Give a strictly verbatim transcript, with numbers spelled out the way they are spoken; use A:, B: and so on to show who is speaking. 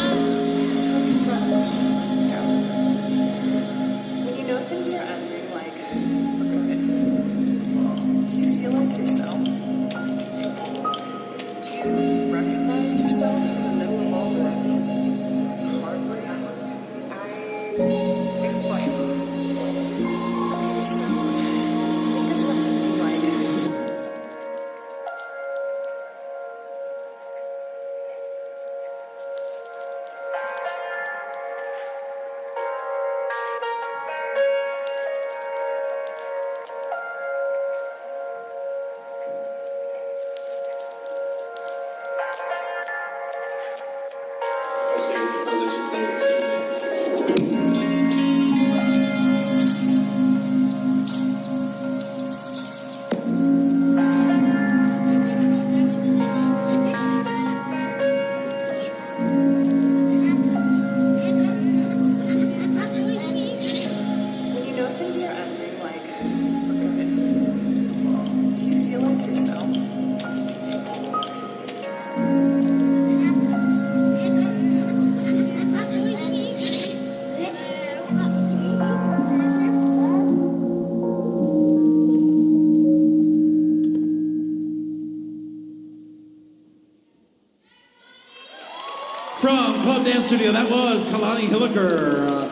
A: When you know things are ending, like, for good, do you feel like yourself? Do you recognize yourself in the middle of all the heartbreak? I explain. Okay, so think of something like when you know things are ending, like, for good, do you feel like yourself?
B: From Club Dance Studio, that was Kalani Hilliker. Uh,